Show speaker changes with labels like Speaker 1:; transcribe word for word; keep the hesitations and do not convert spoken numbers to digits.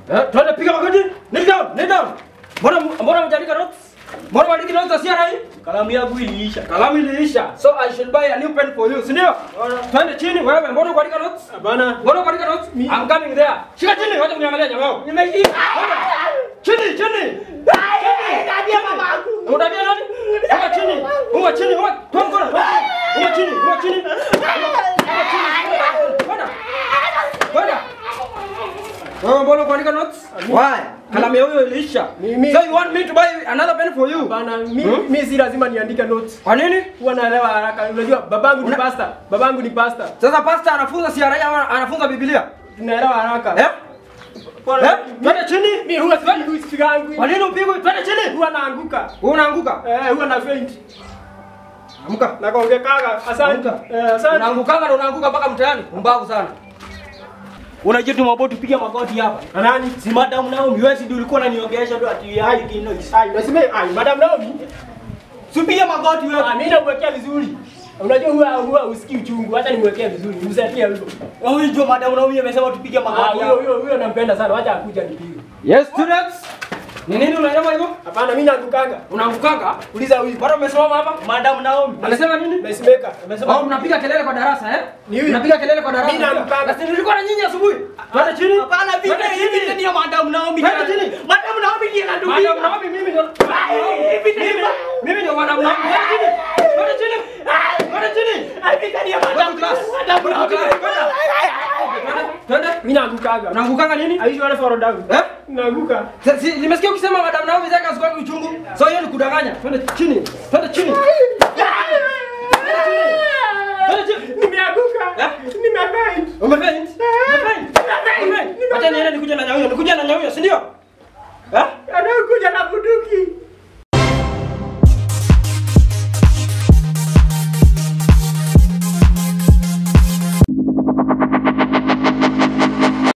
Speaker 1: Eh, twende piga magoti. Kneel down, kneel down. Mbona mbona mjandika notes? Mbona mjandika notes za C R I?
Speaker 2: Kalamu yangu iliisha.
Speaker 1: Kalamu iliisha. So I should buy a new pen for you. Si ndio? Twende chini wewe. Mbona kuandika notes?
Speaker 2: Hapana.
Speaker 1: Mbona kuandika notes? I'm coming there. Shika chini, wacha kuniangalia jamaa wao. Nimeshika. Chini, chini.
Speaker 2: Tabia mamangu.
Speaker 1: Unadabia nani? Uwa chini. Uwa chini. Uwa toa mkono. Uwa chini. Uwa chini. Bwana. Bwana. Wewe mbona kuandika notes? Why? Kalamu yao iliisha. So you want me to buy another pen for you?
Speaker 2: Bana, mimi hmm? mimi si lazima niandike notes.
Speaker 1: Kwa nini?
Speaker 2: Huwa naelewa haraka. Unajua babangu ni
Speaker 1: Una...
Speaker 2: pastor. Babangu ni pastor.
Speaker 1: Sasa pastor anafunza C R I au anafunza Biblia?
Speaker 2: Tunaelewa haraka.
Speaker 1: Eh? Eh? Twende chini.
Speaker 2: Mimi huwa sipigwi sipigangu.
Speaker 1: Kwa nini upigwe? Twende chini.
Speaker 2: Huwa naanguka.
Speaker 1: Wewe unaanguka?
Speaker 2: Eh, huwa na faint.
Speaker 1: Amka.
Speaker 2: Na kaongekaga. Asante.
Speaker 1: Eh, asante. Unaangukanga na unaanguka mpaka mtaani. Umbavu sana.
Speaker 2: Unajitu maboti piga magoti hapa. Na nani? Si Madam Naomi, wewe si ndio ulikuwa unaniongelesha ndo ati hai kinoise. Ai, unasema ai Madam Naomi. Sipiga magoti wewe. Ah, mimi namwekea vizuri. Unajua huwa huwa usikii uchungu, hata nimwekea vizuri. Msaidie hivyo. Wewe unajua Madam Naomi amesema tupige magoti. Ah, huyo huyo huyo nampenda sana. Acha akuja nipige.
Speaker 1: Yes students. Ni nini unaelewa hivyo?
Speaker 2: Hapana, mimi naangukanga.
Speaker 1: Unaangukanga?
Speaker 2: Uliza huyu.
Speaker 1: Bado umesimama hapa?
Speaker 2: Madam Naomi.
Speaker 1: Anasema nini?
Speaker 2: Pacemaker. Amesema
Speaker 1: oh, mnapiga kelele kwa darasa eh?
Speaker 2: Ni huyu.
Speaker 1: Mnapiga kelele kwa darasa.
Speaker 2: Mimi naangukanga.
Speaker 1: Basi nilikuwa na nyinyi asubuhi. Twende chini.
Speaker 2: Hapana, vipi hivi ndio Madam Naomi.
Speaker 1: Twende chini.
Speaker 2: Madam Naomi ndiye anadumia.
Speaker 1: Madam Naomi mimi ndio.
Speaker 2: Hivi ndio.
Speaker 1: Mimi ndio Madam Naomi. Twende chini. Twende chini. Twende chini.
Speaker 2: Hivi ndio Madam class. Madam Naomi.
Speaker 1: Twende.
Speaker 2: Mimi naangukanga.
Speaker 1: Unaangukanga nini?
Speaker 2: Are you sure for down?
Speaker 1: Eh?
Speaker 2: Naanguka.
Speaker 1: Si nimesikia ukisema Madam Naomi zaka asikwake uchungu. So hiyo ni kudanganya. Twende chini. Twende chini.
Speaker 2: Nimeanguka. Nimefaint.
Speaker 1: Umefaint? Umefaint? Umefaint? Acha niende nikuje na nyauyo. Nikuje na nyauyo, si ndio?